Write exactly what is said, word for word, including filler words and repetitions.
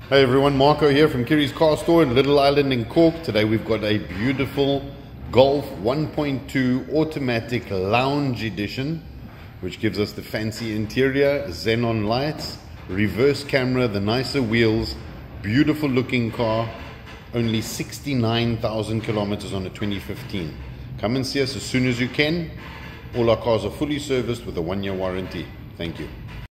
Hey everyone, Marco here from Kiri's Car Store in Little Island in Cork. Today we've got a beautiful Golf one point two automatic lounge edition, which gives us the fancy interior, xenon lights, reverse camera, the nicer wheels, beautiful looking car, only sixty-nine thousand kilometers on a twenty fifteen. Come and see us as soon as you can. All our cars are fully serviced with a one year warranty. Thank you.